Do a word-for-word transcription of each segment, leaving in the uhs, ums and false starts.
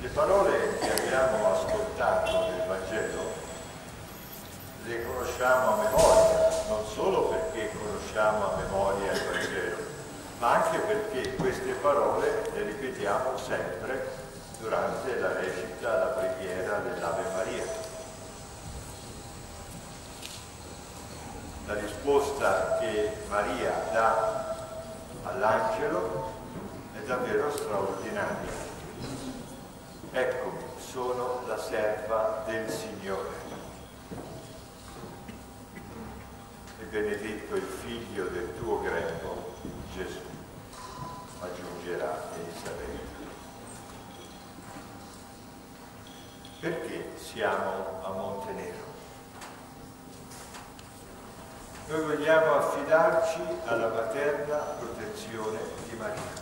Le parole che abbiamo ascoltato nel Vangelo le conosciamo a memoria, non solo perché conosciamo a memoria il Vangelo, ma anche perché queste parole le ripetiamo sempre durante la recita, la preghiera dell'Ave Maria. La risposta che Maria dà all'angelo è davvero straordinaria. Eccomi, sono la serva del Signore. E benedetto il figlio del tuo grembo, Gesù, aggiungerà Elisabetta. Perché siamo a Montenero? Noi vogliamo affidarci alla materna protezione di Maria.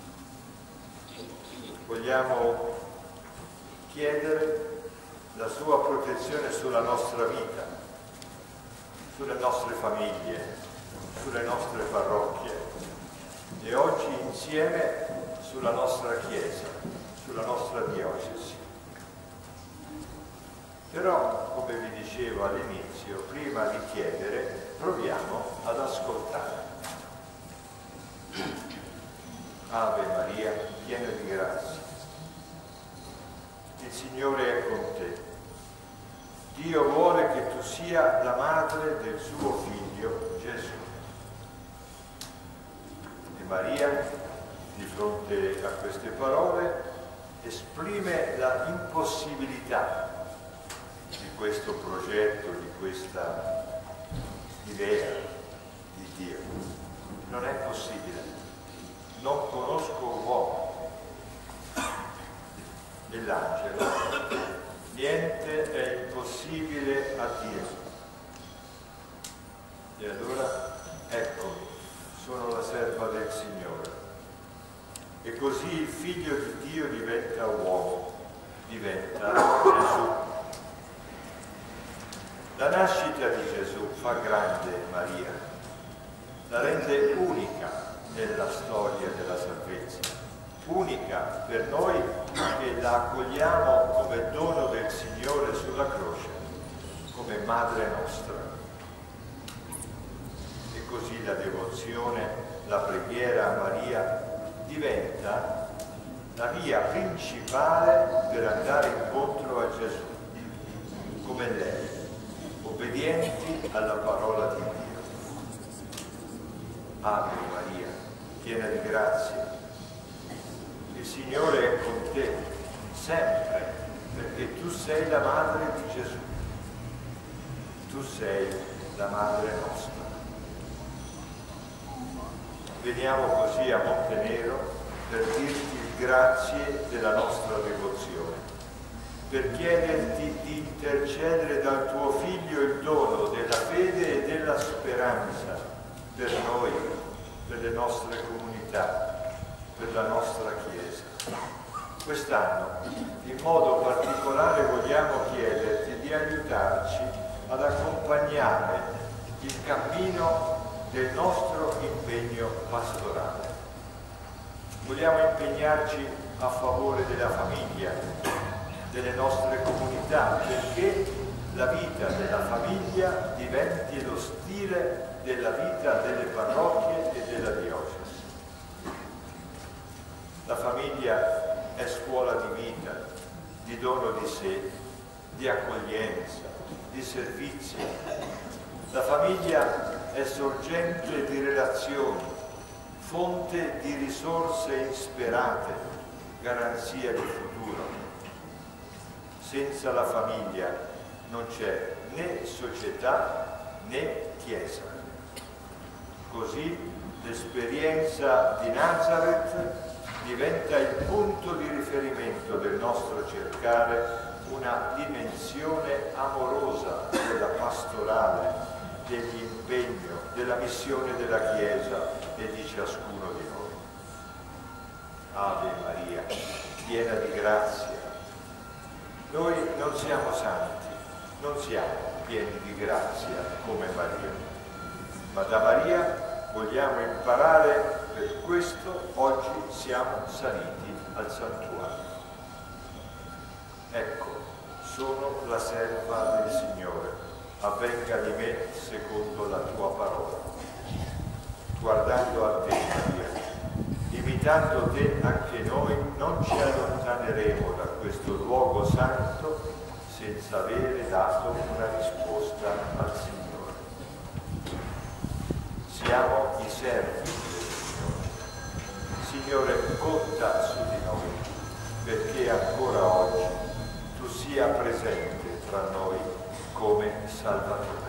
Vogliamo chiedere la sua protezione sulla nostra vita, sulle nostre famiglie, sulle nostre parrocchie e oggi insieme sulla nostra Chiesa, sulla nostra diocesi. Però, come vi dicevo all'inizio, prima di chiedere, proviamo ad ascoltare. Ave Maria, piena di grazia. Il Signore è con te. Dio vuole che tu sia la madre del suo figlio Gesù. E Maria, di fronte a queste parole, esprime la impossibilità di questo progetto, di questa idea di Dio. Non è possibile. Non conosco uomo. E l'angelo, niente è impossibile a Dio. E allora, eccomi, sono la serva del Signore. E così il figlio di Dio diventa uomo, diventa Gesù. La nascita di Gesù fa grande Maria, la rende unica nella storia della salvezza, unica per noi che la accogliamo come dono del Signore sulla croce, come madre nostra. E così la devozione, la preghiera a Maria diventa la via principale per andare incontro a Gesù, come lei, obbedienti alla parola di Dio. Ave Maria, piena di grazia, il Signore è con te, sempre, perché tu sei la madre di Gesù. Tu sei la madre nostra. Veniamo così a Montenero per dirti grazie della nostra devozione, per chiederti di intercedere dal tuo Figlio il dono della fede e della speranza per noi, per le nostre comunità, per la nostra Chiesa. Quest'anno, in modo particolare, vogliamo chiederti di aiutarci ad accompagnare il cammino del nostro impegno pastorale. Vogliamo impegnarci a favore della famiglia, delle nostre comunità, perché la vita della famiglia diventi lo stile della vita delle parrocchie e della diocesi. La famiglia è scuola di vita, di dono di sé, di accoglienza, di servizio. La famiglia è sorgente di relazioni, fonte di risorse insperate, garanzia di futuro. Senza la famiglia non c'è né società né Chiesa. Così l'esperienza di Nazareth diventa il punto di riferimento del nostro cercare una dimensione amorosa della pastorale, dell'impegno, della missione della Chiesa e di ciascuno di noi. Ave Maria, piena di grazia. Noi non siamo santi, non siamo pieni di grazia come Maria, ma da Maria vogliamo imparare. Per questo oggi siamo saliti al santuario. ecco, sono la serva del Signore, avvenga di me secondo la tua parola. Guardando a te, Maria, imitando te anche noi, non ci allontaneremo da questo luogo santo senza avere dato una risposta al Signore. Siamo i servi del Signore. Signore, conta su di noi, perché ancora oggi tu sia presente tra noi come Salvatore.